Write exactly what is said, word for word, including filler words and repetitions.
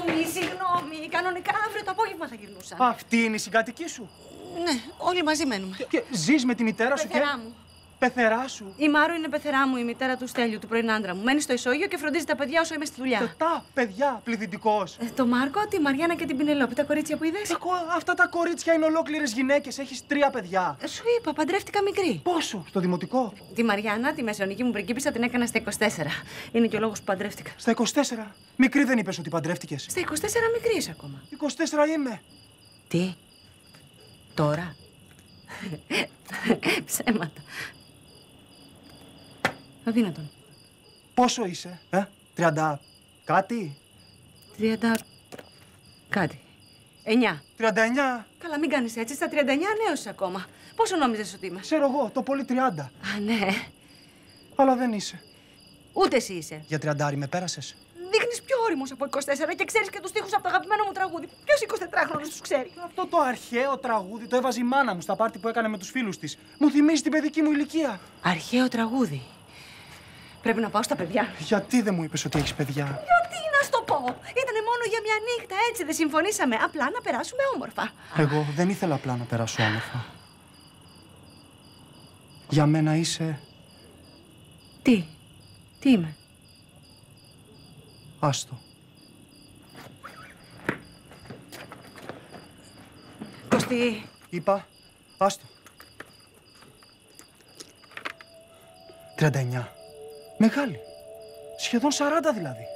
Συγγνώμη, συγγνώμη. Κανονικά αύριο το απόγευμα θα γυρνούσα. Αυτή είναι η συγκατοική σου. Ναι, όλοι μαζί μένουμε. Και, και ζεις με τη μητέρα σου Πεθερά και... μου. Πεθερά σου. Η Μάρο είναι πεθερά μου, η μητέρα του Στέλιου, του πρώην άντρα μου. Μένει στο ισόγειο και φροντίζει τα παιδιά όσο είμαι στη δουλειά. Τα παιδιά, πληθυντικός. Ε, το Μάρκο, τη Μαριάννα και την Πινελόπη, τα κορίτσια που είδες. Εγώ, αυτά τα κορίτσια είναι ολόκληρες γυναίκες. Έχεις τρία παιδιά. Ε, σου είπα, παντρεύτηκα μικρή. Πόσο, στο δημοτικό? Τη Μαριάννα, τη μεσαιωνική μου πριγκίπισσα, την έκανα στα είκοσι τέσσερα. Είναι και ο λόγος που παντρεύτηκα. Στα είκοσι τέσσερα. Μικρή δεν είπες ότι παντρεύτηκες? Στα είκοσι τέσσερα μικρή είσαι ακόμα. είκοσι τέσσερα είμαι. Τι, τώρα? Ψέματα. Αδύνατον. Πόσο είσαι, ε, τριάντα κάτι? Τριάντα... κάτι. Εννιά. τριάντα εννιά. Καλά, μην κάνεις έτσι. Στα τριάντα εννιά νέος είσαι ακόμα. Πόσο νόμιζες ότι είμαι? Ξέρω εγώ, το πολύ τριάντα. Α, ναι. Αλλά δεν είσαι. Ούτε εσύ είσαι. Για τριαντάρι με πέρασες. Δείχνεις πιο όριμος από είκοσι τέσσερα και ξέρεις και τους στίχους από το αγαπημένο μου τραγούδι. Ποιος εικοσιτετράχρονος τους ξέρει? Αυτό το αρχαίο τραγούδι το έβαζε η μάνα μου στα πάρτι που έκανε με τους φίλους της. Μου θυμίζει την παιδική μου ηλικία. Αρχαίο τραγούδι. Πρέπει να πάω στα παιδιά. Γιατί δεν μου είπες ότι έχεις παιδιά? Γιατί να στο πω? Ήτανε μόνο για μια νύχτα, έτσι δεν συμφωνήσαμε? Απλά να περάσουμε όμορφα. Εγώ δεν ήθελα απλά να περάσω όμορφα. Για μένα είσαι... Τι? Τι είμαι? Άστο. Κωστή. Είπα, άστο. τριάντα εννιά. Μεγάλη. Σχεδόν σαράντα δηλαδή.